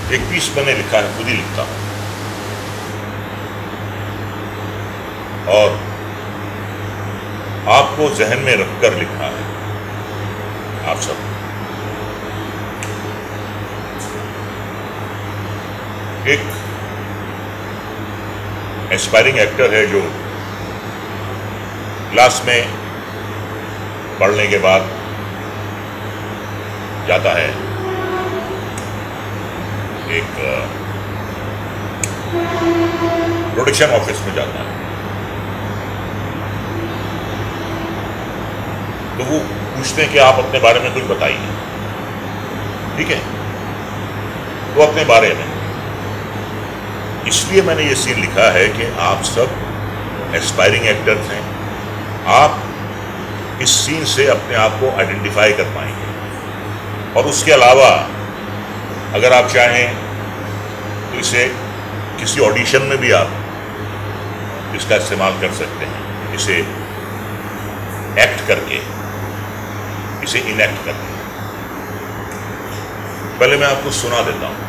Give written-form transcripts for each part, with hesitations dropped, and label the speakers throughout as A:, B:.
A: एक पीस मैंने लिखा है, खुद ही लिखता हूं, और आपको जहन में रखकर लिखा है। आप सब एक एस्पायरिंग एक्टर है जो क्लास में पढ़ने के बाद जाता है एक प्रोडक्शन ऑफिस में जाता है, तो वो पूछते हैं कि आप अपने बारे में कुछ बताइए। ठीक है, वो अपने बारे में, इसलिए मैंने ये सीन लिखा है कि आप सब एस्पायरिंग एक्टर्स हैं, आप इस सीन से अपने आप को आइडेंटिफाई कर पाएंगे। और उसके अलावा अगर आप चाहें तो इसे किसी ऑडिशन में भी आप इसका इस्तेमाल कर सकते हैं, इसे एक्ट करके, इसे इनएक्ट करके। पहले मैं आपको सुना देता हूं।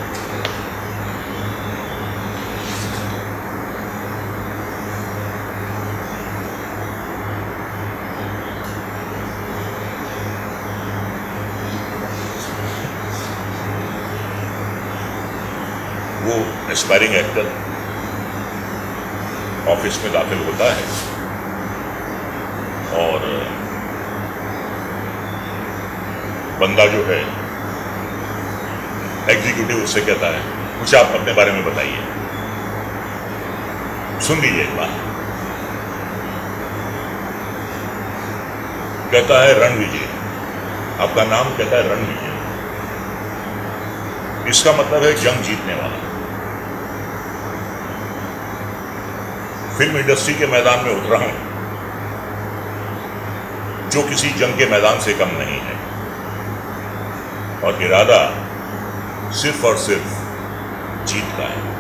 A: वो एस्पायरिंग एक्टर ऑफिस में दाखिल होता है और बंदा जो है एग्जीक्यूटिव उससे कहता है, कुछ आप अपने बारे में बताइए। सुन लीजिए एक बार। कहता है रणविजय, आपका नाम? कहता है रणविजय। इसका मतलब है जंग जीतने वाला। फिल्म इंडस्ट्री के मैदान में उतरा हूं जो किसी जंग के मैदान से कम नहीं है, और इरादा सिर्फ और सिर्फ जीत का है।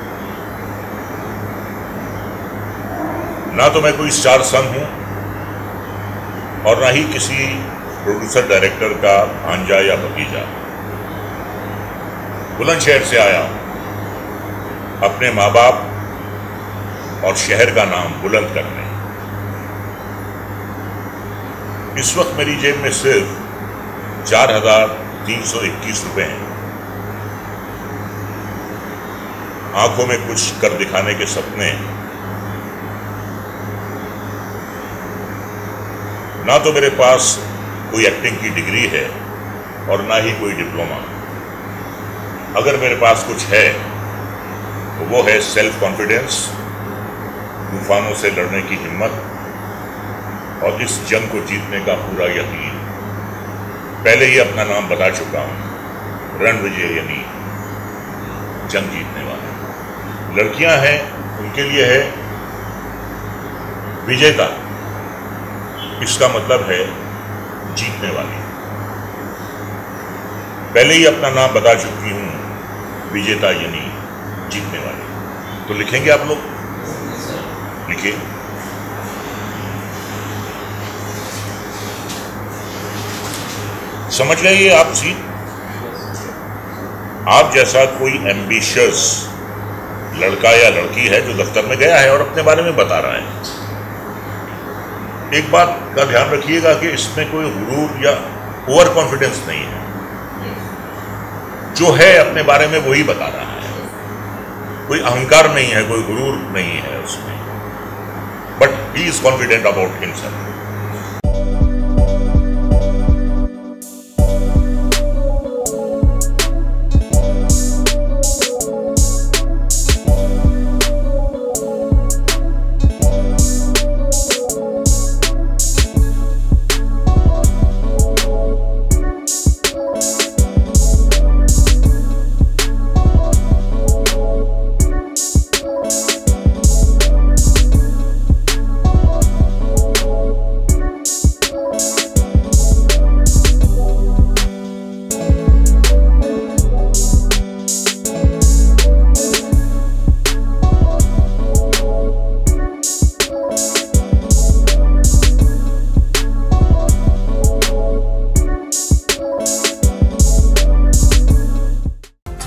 A: ना तो मैं कोई स्टार सन हूं और ना ही किसी प्रोड्यूसर डायरेक्टर का भांजा या भतीजा। बुलंदशहर से आया हूं अपने माँ बाप और शहर का नाम बुलंद करने। इस वक्त मेरी जेब में सिर्फ 4,321 रुपए हैं। आंखों में कुछ कर दिखाने के सपने। ना तो मेरे पास कोई एक्टिंग की डिग्री है और ना ही कोई डिप्लोमा। अगर मेरे पास कुछ है तो वो है सेल्फ कॉन्फिडेंस, तूफानों से लड़ने की हिम्मत और इस जंग को जीतने का पूरा यकीन। पहले ही अपना नाम बता चुका हूं, रणविजय, यानी जंग जीतने वाला। लड़कियां हैं, उनके लिए है विजेता, इसका मतलब है जीतने वाली। पहले ही अपना नाम बता चुकी हूं, विजेता यानी जीतने वाली। तो लिखेंगे आप लोग? लिखिए। समझ गए ये आप सीन? आप जैसा कोई एम्बिशियस लड़का या लड़की है जो दफ्तर में गया है और अपने बारे में बता रहा है। एक बात का ध्यान रखिएगा कि इसमें कोई गुरूर या ओवर कॉन्फिडेंस नहीं है। जो है अपने बारे में वही बता रहा है, कोई अहंकार नहीं है, कोई गुरूर नहीं है उसमें, but he is confident about himself.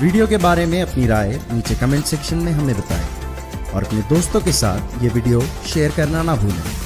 B: Video के बारे में अपनी राय नीचे कमेंट सेक्शन में हमें बताएं और अपने दोस्तों के साथ ये वीडियो शेयर करना ना भूलें।